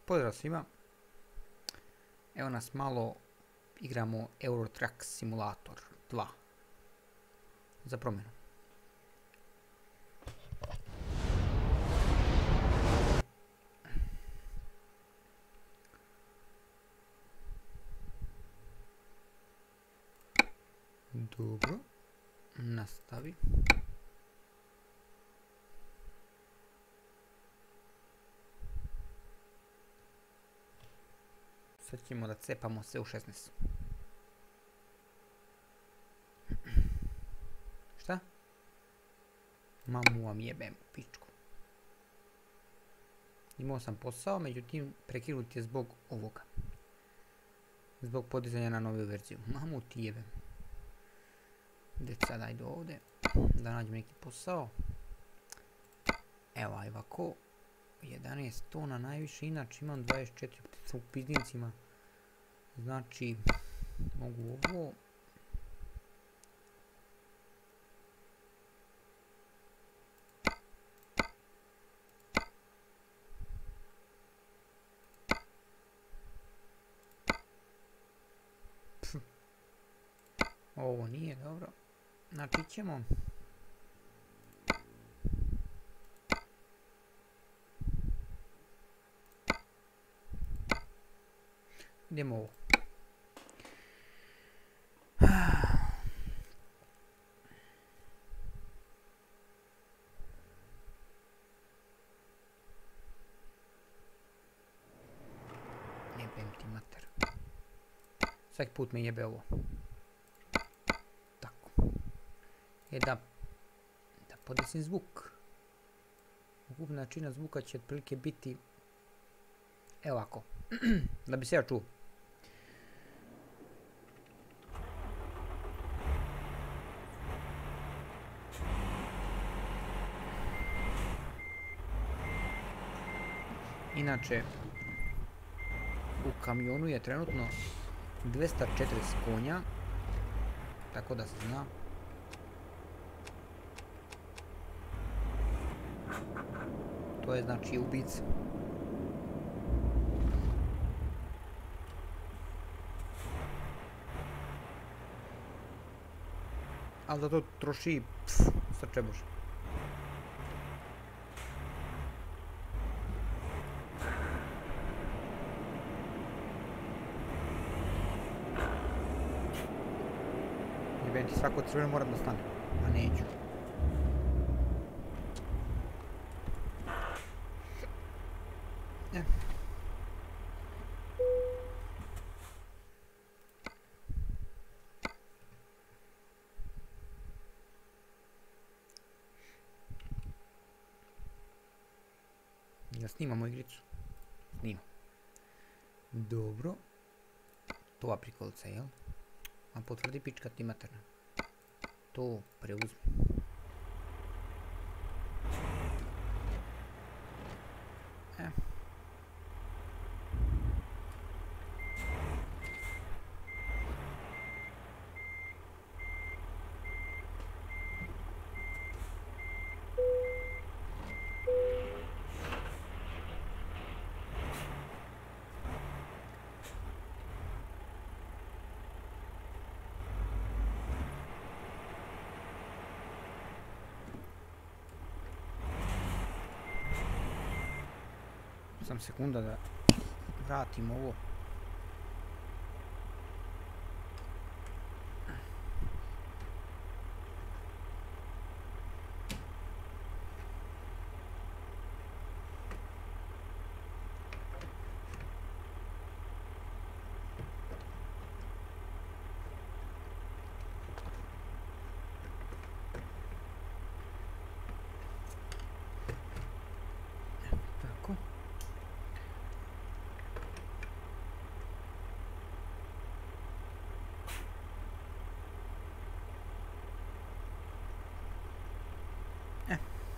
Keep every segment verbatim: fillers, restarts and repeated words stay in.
Pozdrav svima. Evo nas malo igramo Euro Truck Simulator dva. Za promjenu. Dobro. Nastavi. Sad ćemo da cepamo se u šesnaest. Šta? Mamu vam jebem u pičku. Imao sam posao, međutim prekinut je zbog ovoga. Zbog podizanja na novu verziju. Mamu ti jebem. Gdje sad ajde ovdje. Da nađem neki posao. Evo aj ovako. jedanaest tona najviše, inače imam dvadeset četiri u pizdincima. Znači, mogu ovo. Pff. Ovo nije dobro. Znači ćemo. Idemo ovo. Jebem ti mater. Svaki put me jebe ovo. Tako. E da, da podesim zvuk. Ukupna jačina zvuka će otprilike biti evo ovako. Da bi se ja čuo. Inače, u kamionu je trenutno dvesta četrdeset konja, tako da se zna. To je znači ubica. Ali da to troši srče bože. Jebem ti svako crveno moram da stane. A neću. E. Ja snimamo igricu. Snima. Dobro. To aprikolca, jel? A potvrdi pička ti materna. To preuzmi. E. Sam sekunda da vratim ovo. Tako. E.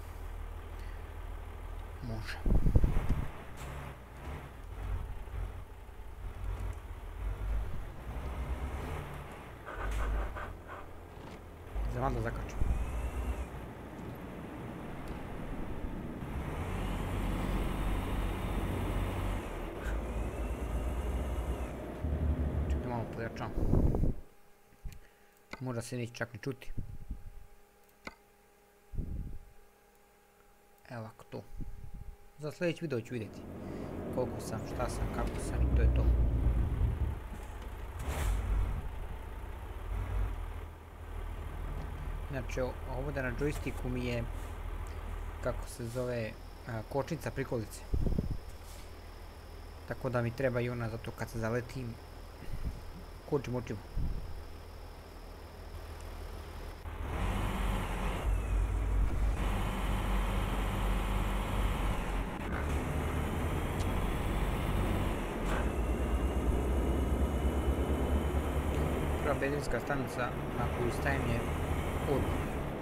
Može. Za van da zakačem. pojačam. Možda se neće čak ni čuti. Evo ovako to. Za sljedeći video ću vidjeti koliko sam, šta sam, kako sam i to je to. Znači ovdje na joysticku mi je, kako se zove, kočnica prikolice. Tako da mi treba i ona zato kad se zaletim kočim očima. Prva benzinska stanica na koju stajem je odmah.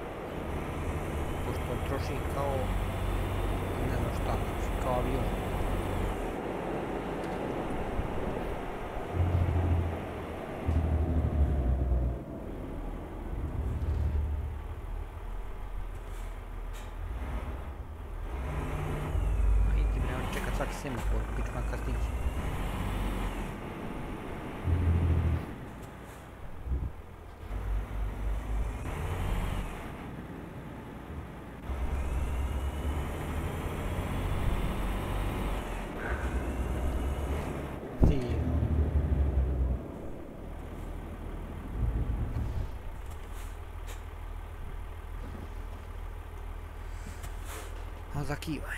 Pošto troši kao, ne znam šta, kao avion. A idi bre, on čeka svaki semafor, pičman kasnić. Zakivaj.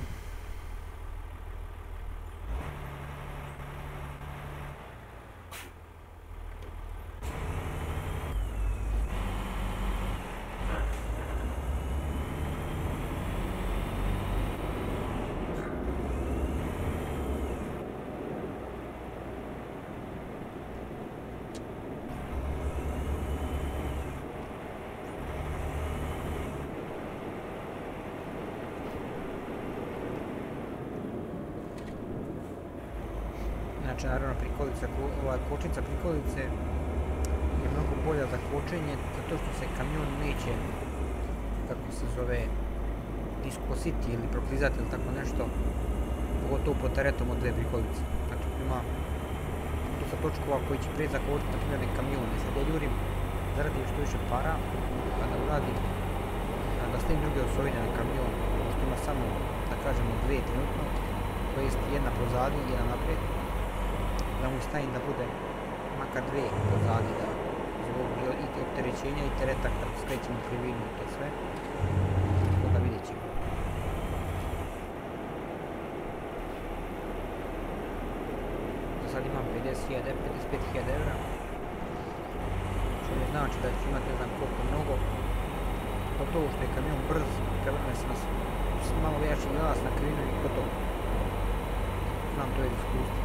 Znači, naravno, prikolica, ova kočnica prikolice je mnogo bolja za kočenje, zato što se kamion neće, kako se zove, iskositi ili proklizati ili tako nešto, pogotovo pod teretom od dve prikolice. Znači, ima dosta točkova koji će prije zakočiti, na primjer, kamion. I sad ja jurim, zaradim što više para, pa da uradim, da stavim druge osovine na kamion, što ima samo, da kažemo, dve trenutno, to jest jedna pozadi i jedna naprijed. Da mu stavim da bude makar dve pozadi, da zbog i opterećenja i tereta kad skrećemo krivinu i to sve. Tako da vidjet ćemo. Za sad imam pedeset pet hiljada eura. Što ne znači da ću imati ne znam koliko mnogo. Gotovo što je kamion brz, prevrne se nas malo jači glas na krivinu i gotovo. Znam to je iskustvo.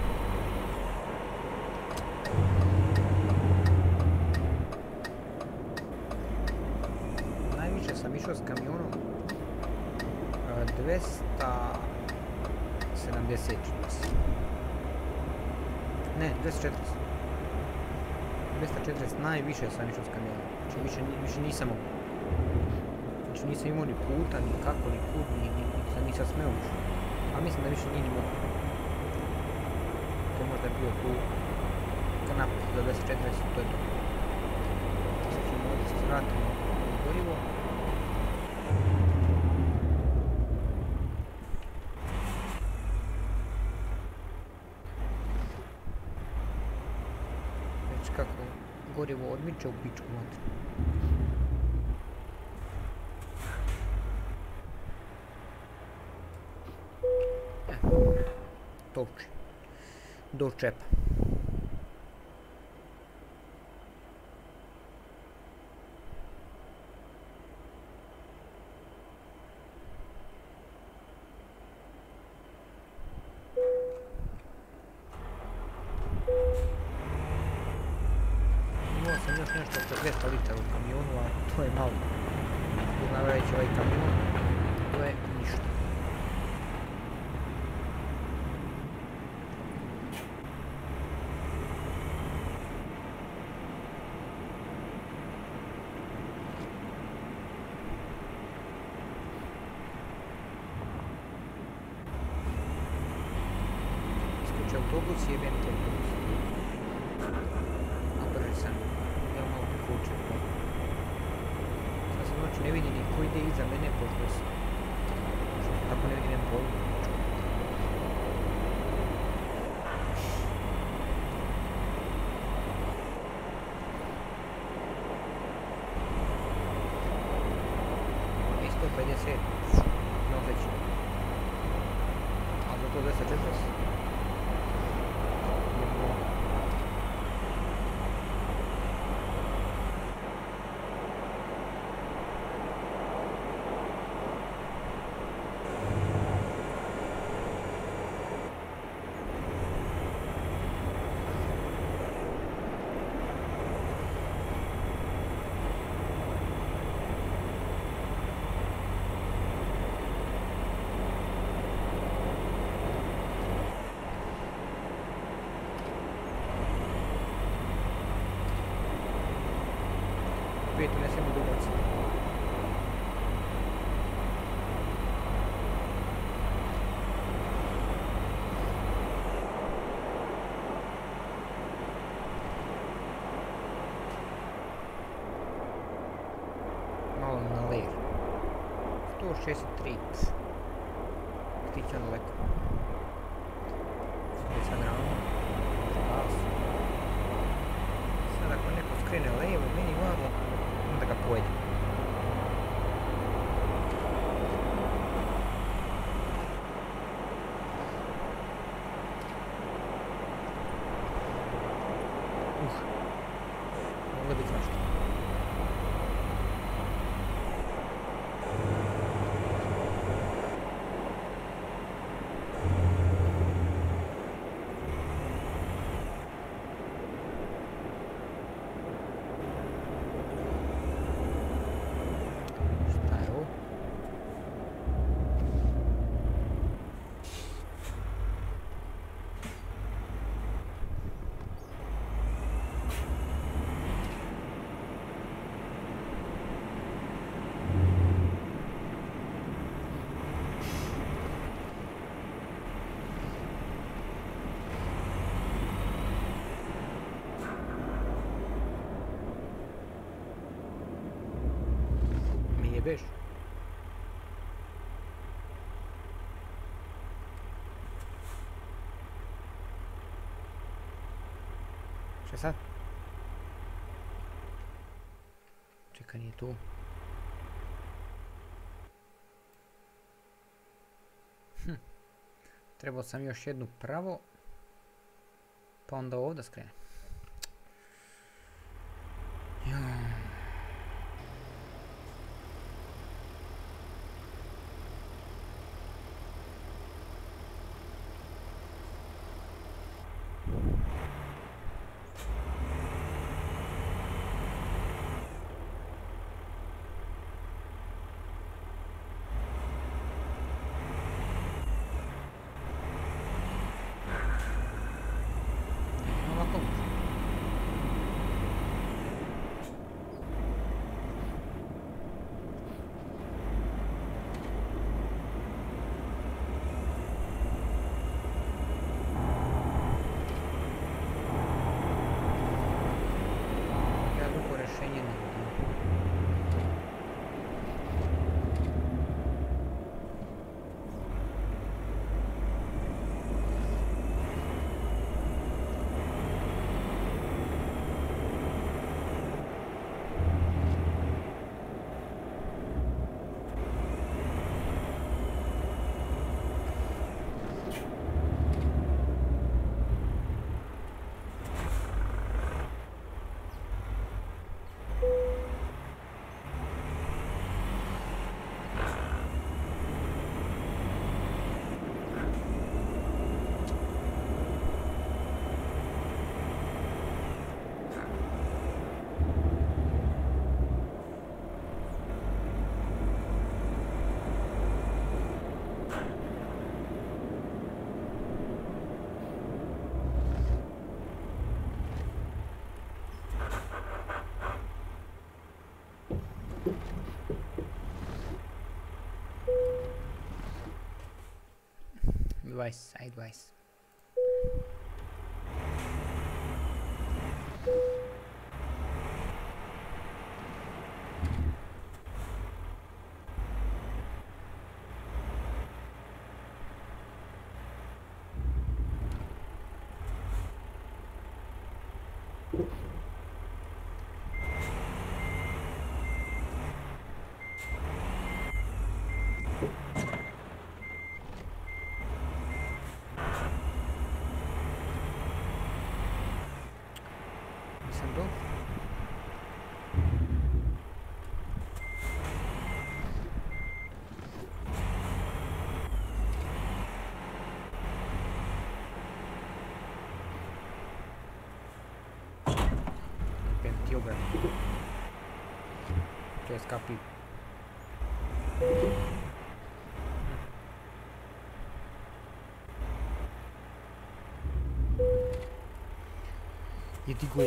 Najviše sam išao s kamionom dvesta sedamdeset. Ne, dvesta četrdeset. dvesta četrdeset najviše sam išao s kamionom. Znači više, više nisam mogu. Znači nisam imao ni puta, ni kako, ni kud, ni, ni, ni, nisam smeo više. A mislim da više nije ni mogu. To je možda bio tu kanap za dvesta četrdeset, to je to. Sad ćemo ovdje se vratimo u gorivo. Već kako gorivo odmiče u pičku matru. Toči. Do čepa. Imao sam još nešto oko dvesta litara u kamionu, a to je malo. Uznavajući ovaj kamion, to je ništa. Autobus, jebem te autobus. ne vidi ni ko ide iza mene, pošto se... Tako ne vidim polu. sto pedeset. No već. A za to dvesta četrdeset. Vidite, ne smijemo dubac. Malo na lejer. sto šezdeset tri. Stiće daleko. Sad sad ravno. Sad ako neko skrene lejevo, meni vamo, onda ga pojede. Uh, moglo biti svašta. Beš. Šta sad? Čekaj, nije tu. Hm. Trebao sam još jednu pravo, pa onda ovdje skrenem. Sideways, sideways. Nisam do. Ti obrat. To je skapi. Idi go.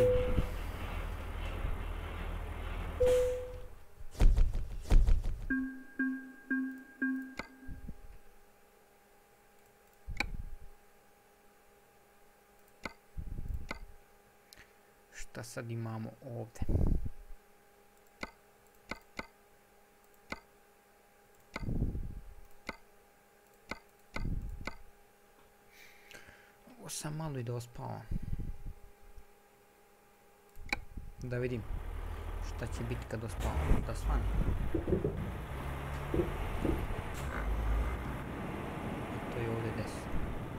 Šta sad imamo ovdje? Ovo sam malo i dospao. Da vidim šta će biti kad dospavam. Da svane. To je ovdje desno.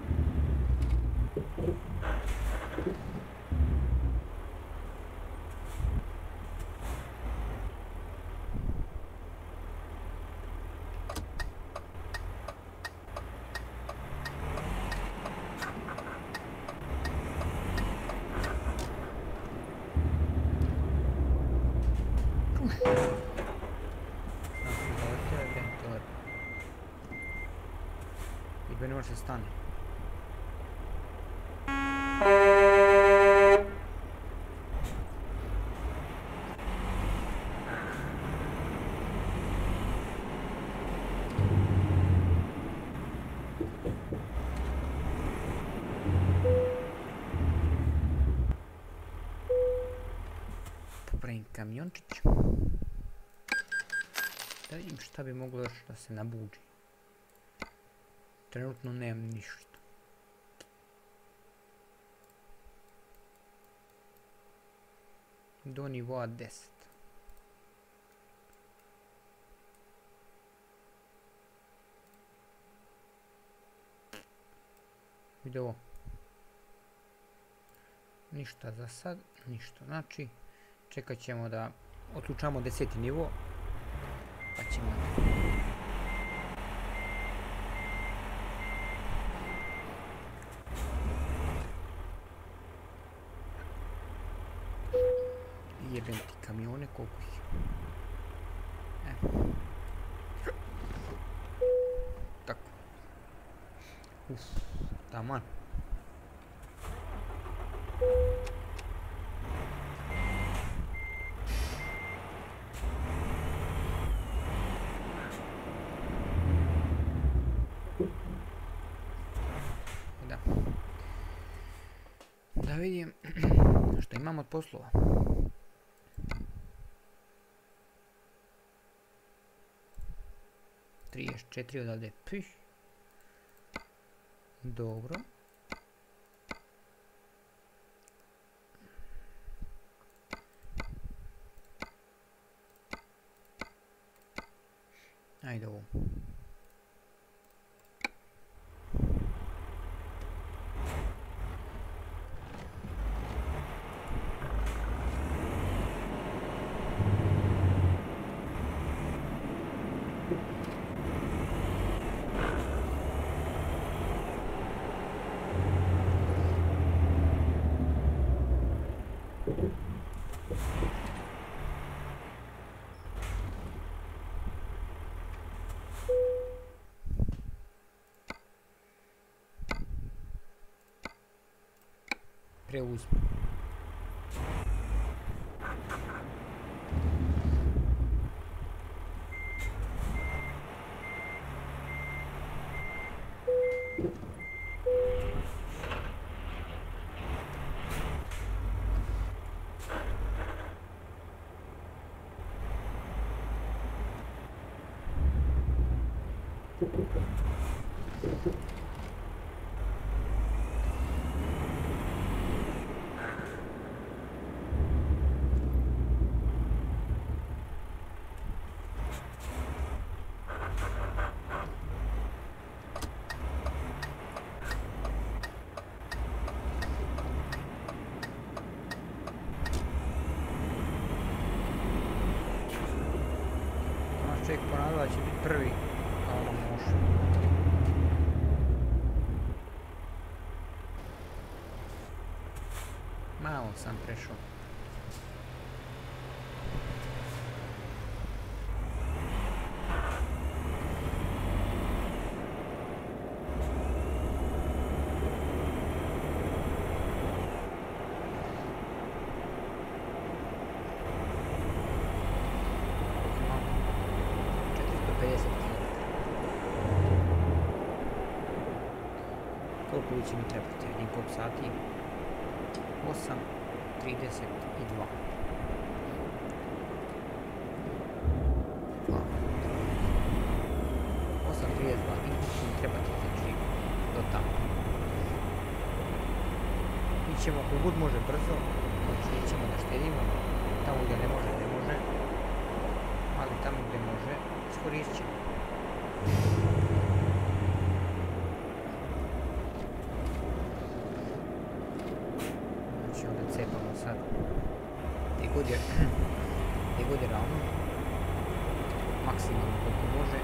I ne može stane. Popravim kamiončić. Da vidim šta bi moglo još da se nabuđi. Trenutno nemam ništa. Do nivoa deset. Vidi ovo. Ništa za sad, ništa. Znači, čekat ćemo da otlučamo deseti nivo. Pa ćemo da... Jebem ti kamione, koliko ih. E. Tako. Uf, taman. Da. Da vidim što imam od poslova. trideset četiri odavde. Pih. Dobro. Ajde ovo. Preuzmi. Malo sam prešao. Koliko će mi trebati? Vidim koliko sati? osam trideset dva. osam trideset dva, vidim koliko će mi trebati, znači do tamo. Mi ćemo, ako god može brzo, znači nećemo da štedimo, tamo gdje ne može, ne može, ali tamo gdje može, iskoristit ćemo. Cepamo sad gdje god je, gdje god je ravno, maksimalno koliko može.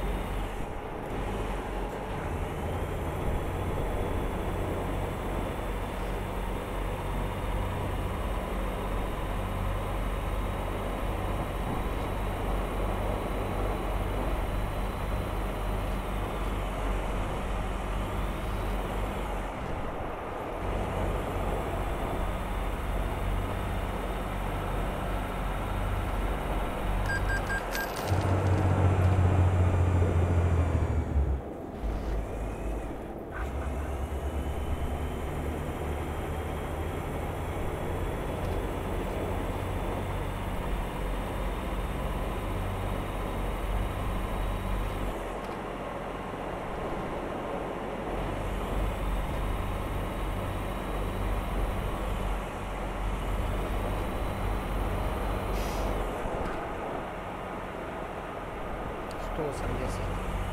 sto osamdeset.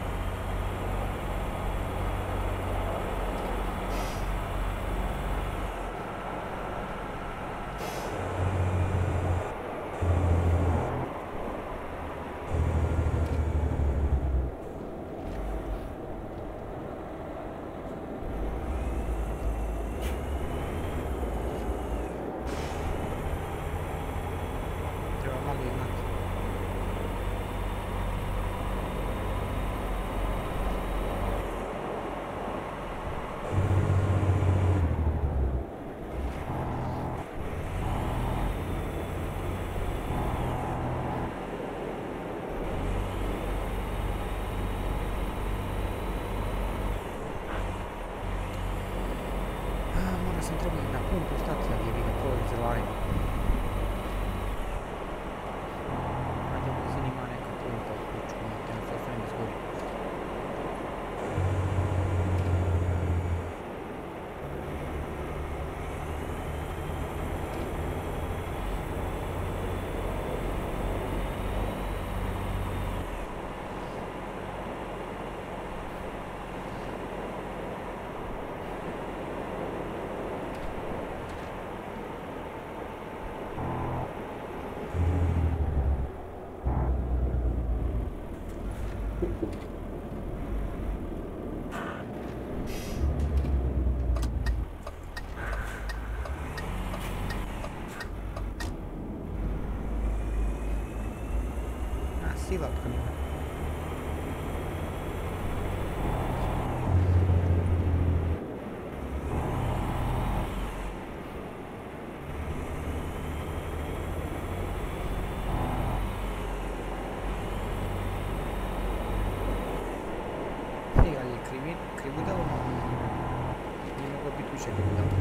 Treba malo jednati. Sam trebao na pumpu stati, ali je bi ga to izlario. Ajde, u blizini ima neka pumpa u kućku, te na sve ne zgori. Silatka mi. Ej, ali je krivi, krivudao. Nije moglo biti više krivudao.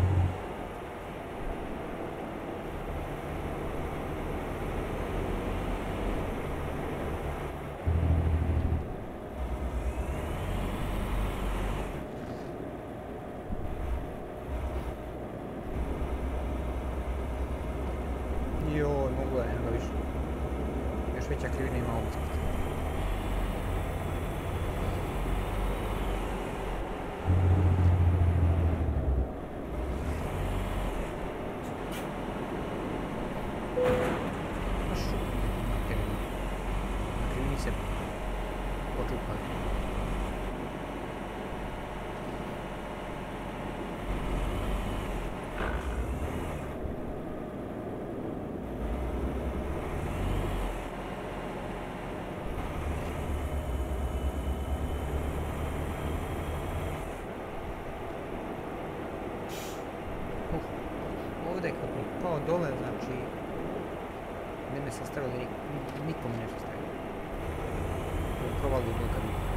Joj, mogu je, nema više. Još veća krivina ima ovdje. Baš šupno na krivini. Na krivini se počupali. dole, znači mene se stavio da nikom nešto stavio. Provalio do kad vidim.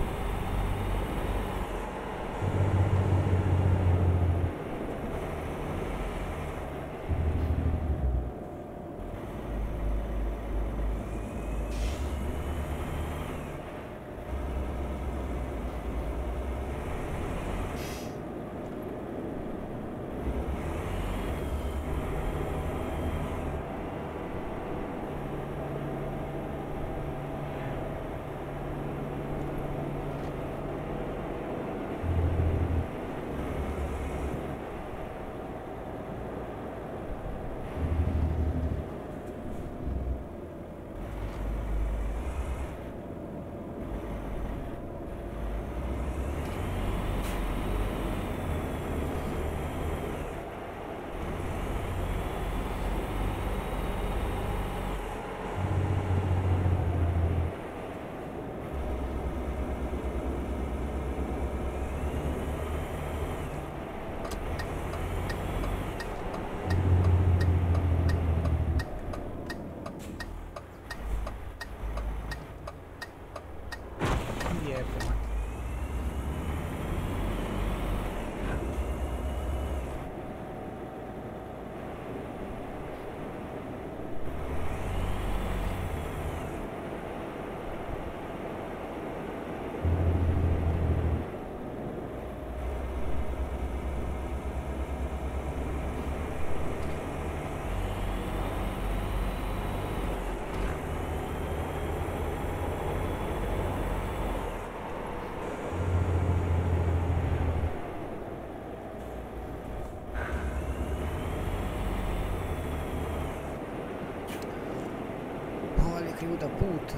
Krivuda put.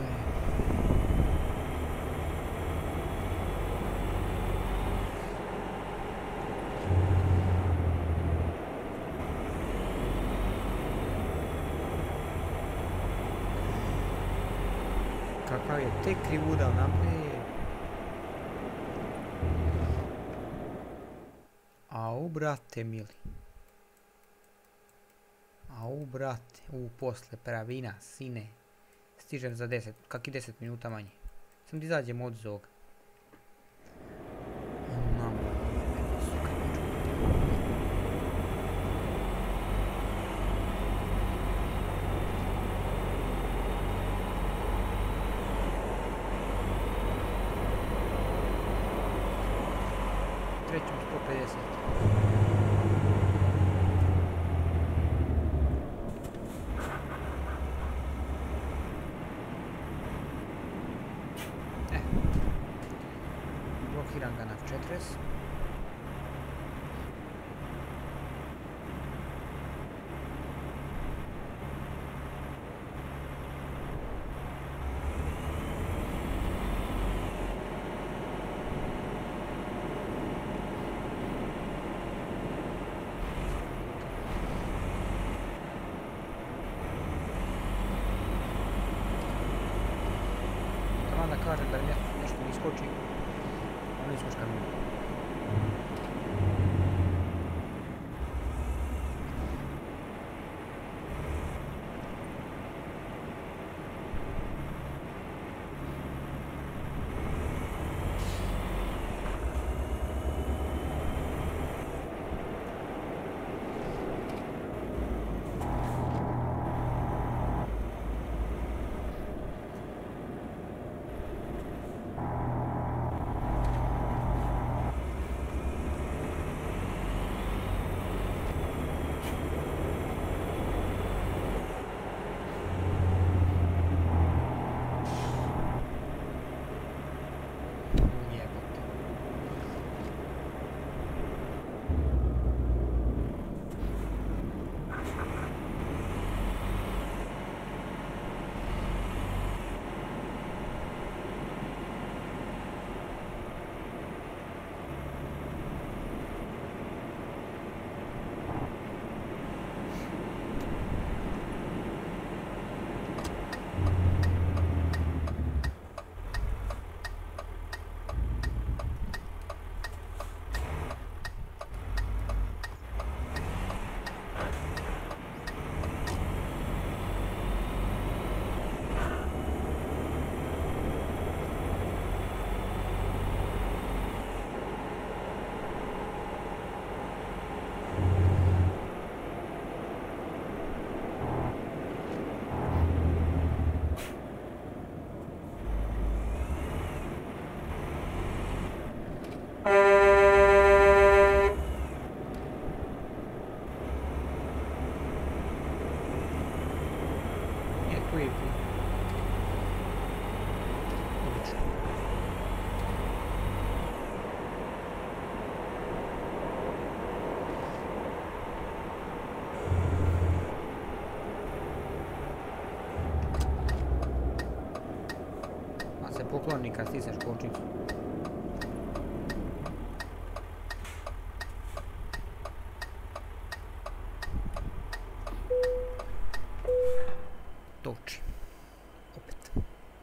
Kakav je tek krivuda naprijed. Au, brate mili. Au, brate. U, posle pravina, sine. Stižem za deset, kak i deset minuta manje. Sam da izađem od zoga. Trećem sto pedeset. Blokiram ga na četrdeset. Tamo da kažem da nešto mi iskoči. Ono iskočka mi. ni kad stisneš kočnicu. Toči. Opet.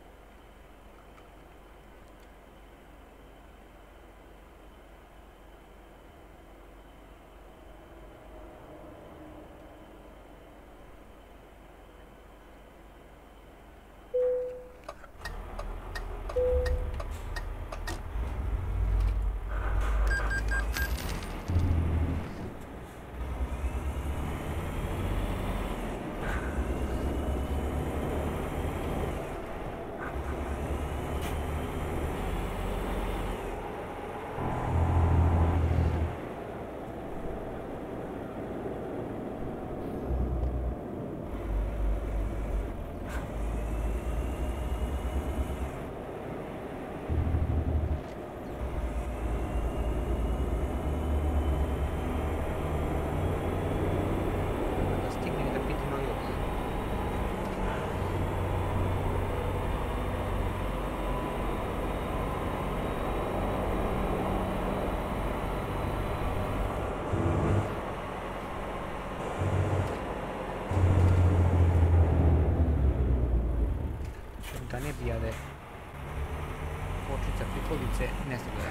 Da ne bijade kočnica prikolice ne stoja.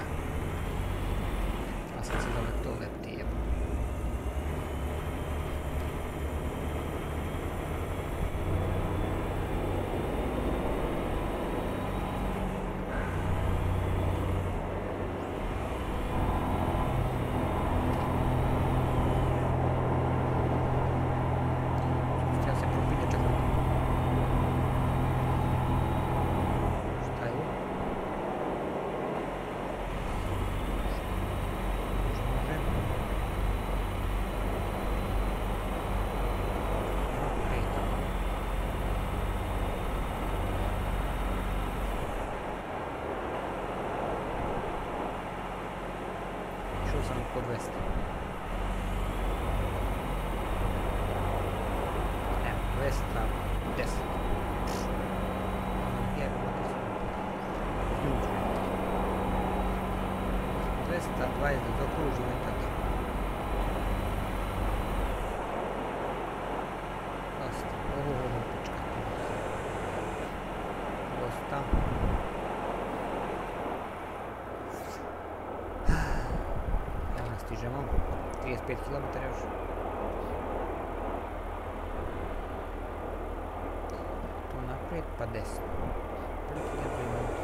A sad se zove to leti jebo. Sam podvesti. Evo, dvesta deset. dvesta dvadeset da zakružimo i tako. Dosta. Ovo, ovo, pička. Dosta. Stižemo, trideset pet kilometara još. Tu naprijed pa deset. Prilike jednu minutu.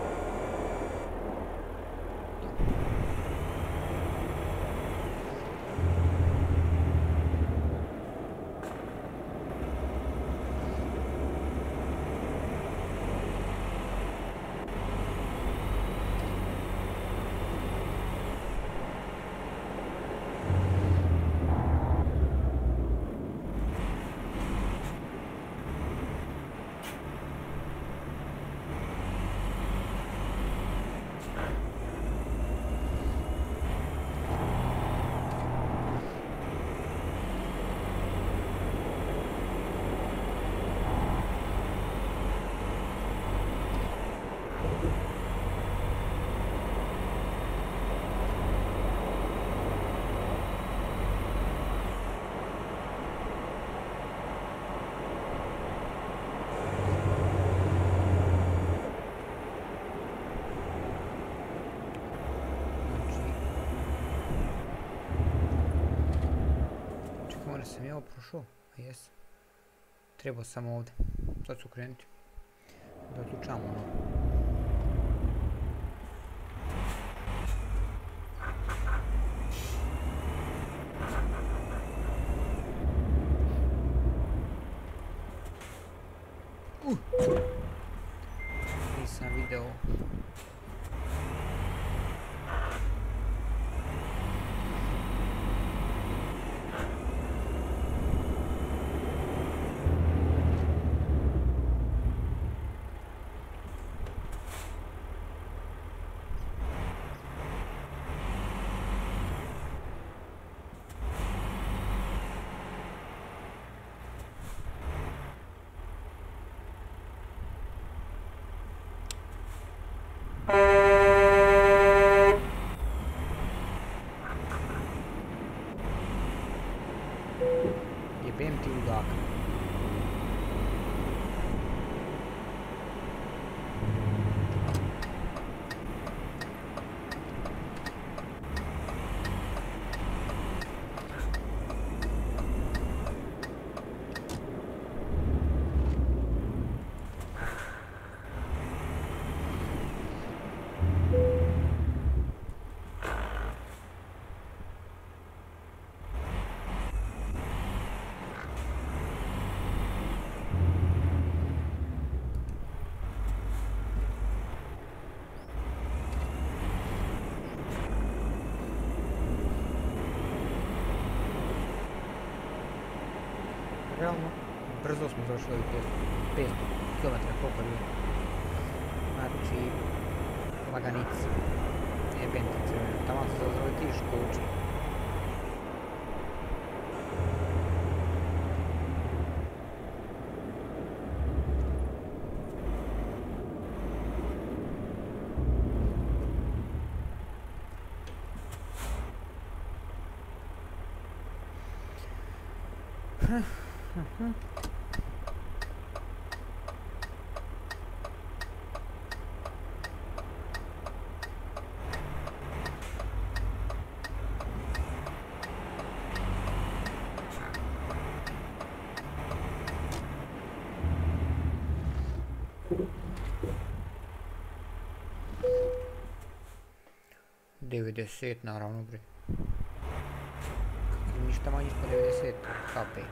Sam ja ovo prošao? A jesam. Trebao sam ovdje. Sad ću krenuti. Da odlučamo ono. Uh. Nisam video. Jebem ti ludaka. Realno, brzo smo zašli ovih petsto kilometara, koliko je bilo. Znači, laganica. Jebem ti crveno, tamo se zazrletiš koči. devedeset naravno bre. Ništa manje ispod devedeset H P.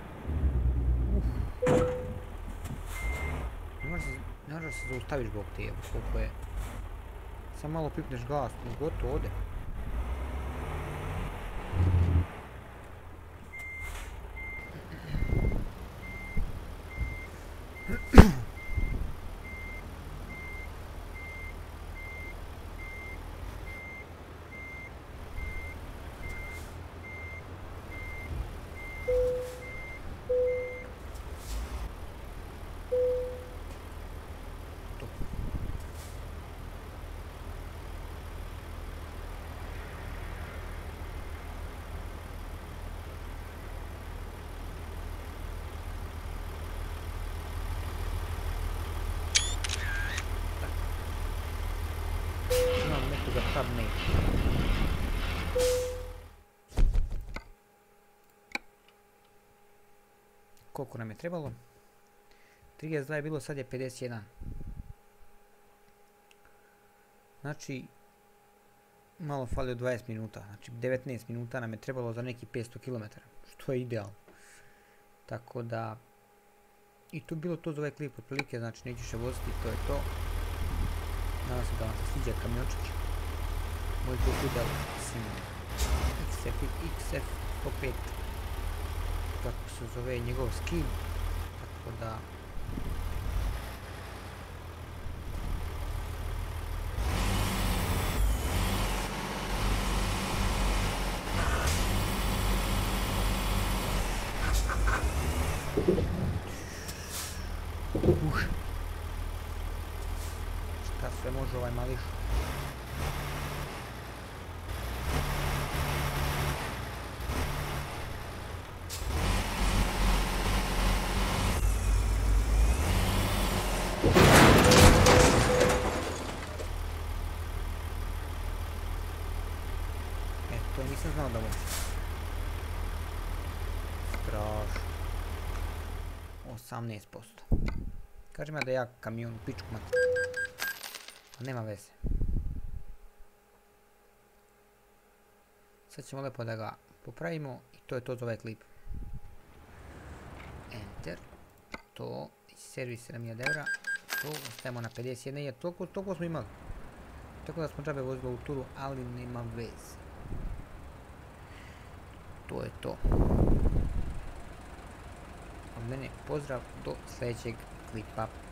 Ne možeš da se zaustaviš bog te jebu, koliko je. Samo malo pipneš gas, gotovo ode. Za padne. Koliko nam je trebalo? trideset dva je bilo, sad je pedeset jedan. Znači, malo fali od dvadeset minuta. Znači, devetnaest minuta nam je trebalo za neki petsto kilometara. Što je idealno. Tako da, i to bilo to za ovaj klip otprilike. Znači, neću še voziti, to je to. Nadam se da vam se sviđa kamiončić. Moj put sim X F sto pet, kako se zove njegov skin, tako da uh. Šta sve može ovaj mališ? Nisam znao da može. Strašno. osamnaest posto. Kažem ja da je jak kamion u pičku mat. A nema veze. Sad ćemo lepo da ga popravimo i to je to za ovaj klip. Enter. To. Servis sedam hiljada eura. To ostavimo na pedeset jedan jer toliko, toliko smo imali. Tako da smo džabe vozili u turu, ali nema veze. To je to. Od mene pozdrav do sljedećeg klipa.